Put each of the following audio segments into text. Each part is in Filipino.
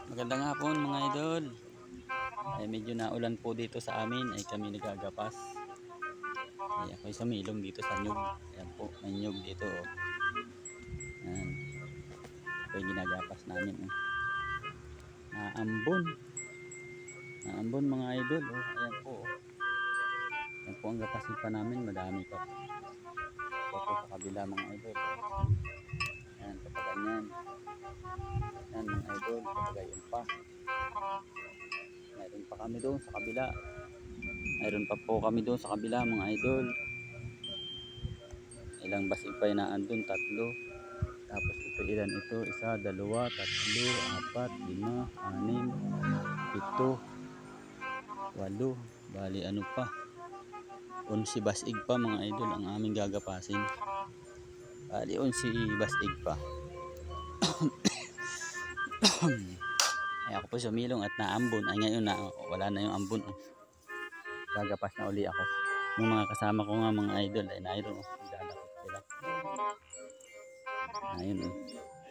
Magandang hapon mga idol. Ay medyo naulan po dito sa amin ay kami nagagapas. Ay ako'y sumilong dito sa nyug. Ayan po, may nyug dito oh. Ayan. Ako'y ginagapas namin oh. Naambon. Naambon mga idol oh. Ayan po oh. Ayan po ang gapasin pa namin, madami pa po. Ito po sa kabila mga idol oh. Ayan, kapag ganyan. Ayan mga idol, kapag ganyan pa. Mayroon pa kami doon sa kabila. Mayroon pa po kami doon sa kabila mga idol. Ilang basig pa yung naandun? 3. Tapos ito ilan ito? 1, 2, 3, 4, 5, 6, 7, 8. Bali ano pa? 11 basig pa mga idol ang aming gagapasin. Bali 11 basig pa. Ay ako po sumilong at naambon. Ay ngayon na wala na yung ambon. Gagapas na uli ako. Yung mga kasama ko nga mga idol ay nairo. Dadakot sila. Ayun oh.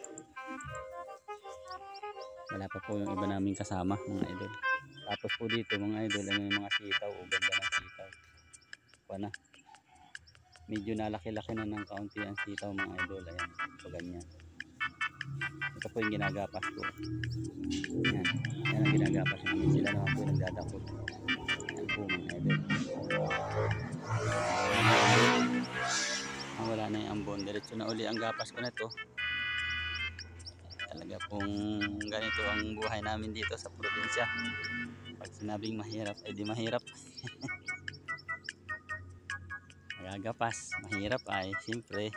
Wala pa po yung iba naming kasama mga idol. Tapos po dito mga idol ay may mga sitaw o ganda ng sitaw. Pana. Medyo nalaki-laki na ng kaunti ang sitaw mga idol. Ayan. So ganyan. Ito po yung ginagapas ko. Ayan. Ayan ang ginagapas namin. Sila naman po yung nagdadakot. Ayan po mga idol. Wala na yung ambon. Diretso na uli ang gapas ko na ito. Talaga pong ganito ang buhay namin dito sa probinsya. Pag sinabing mahirap ay di mahirap. Magagapas, mahirap ay siyempre.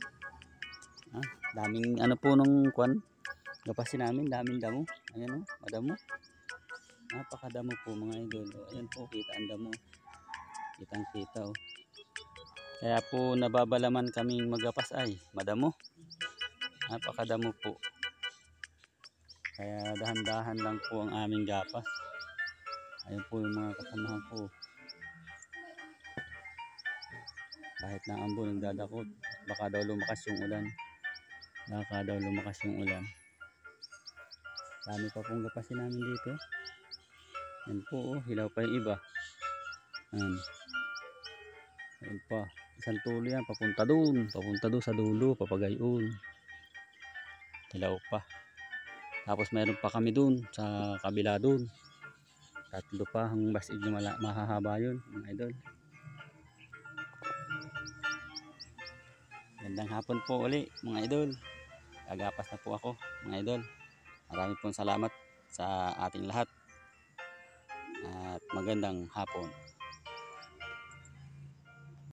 Daming ano po nung kwan. Gapasin namin, daming damo. Ayan o, madamo. Napakadamo po mga idol. Ayan po, kita ang damo. Kitang kita o. Kaya po nababalaman kaming magapas ay madamo. Napakadamo po. Kaya dahan-dahan lang po ang aming gapas. Ayun po yung mga kasamahan ko. Kahit na ambon nagdadakot, baka daw lumakas yung ulan. Baka daw lumakas yung ulan. Dami pa pong gapasin namin dito. Yan po oh, hilaw pa yung iba. Ayun pa. Isang tulo yan, papunta doon sa dulo, papagayon. Hilaw pa. Tapos mayroon pa kami doon sa kabila doon. 3 pa ang basig na mahahaba yun mga idol. Gandang hapon po uli mga idol. Gagapas na po ako mga idol. Maraming pong salamat sa ating lahat. At magandang hapon.